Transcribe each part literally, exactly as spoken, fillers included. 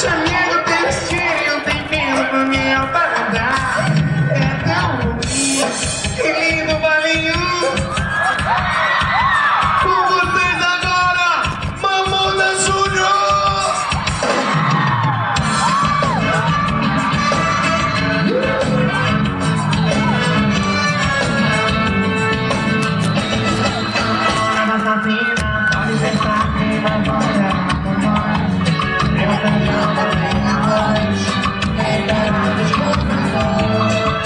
Chamego tem estilo, tem medo pra me apartar. É tão ruim, que lindo balinho. Com vocês agora, Mamona Júnior. Pode pensar que não pode amar por nós. Eu cantando a minha voz, reiterando os corações.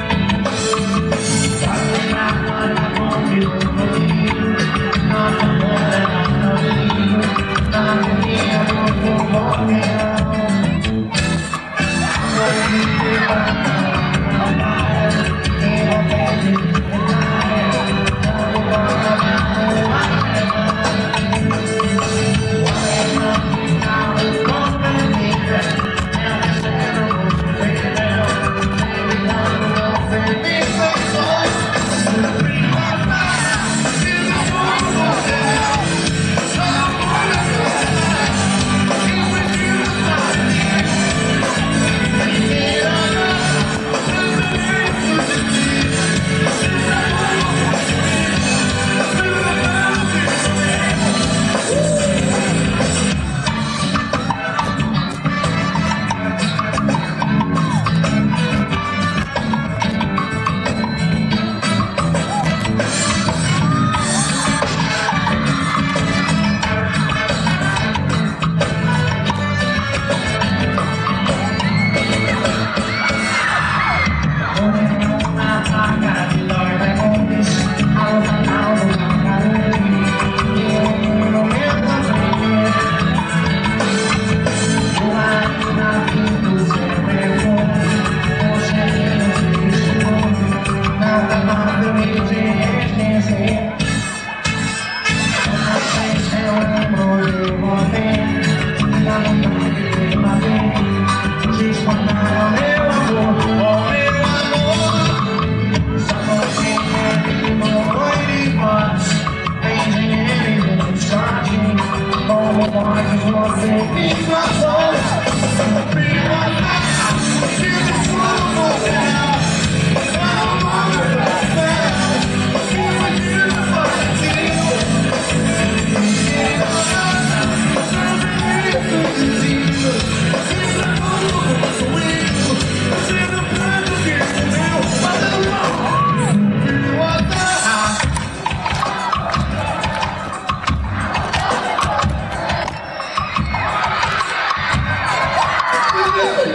Pode lembrar quando a bomba e o colorido. Nosso amor era novinho, na agonia do fogo morreu. Agora me levanta, não para, quem não pede, não para. Não para, Thank you.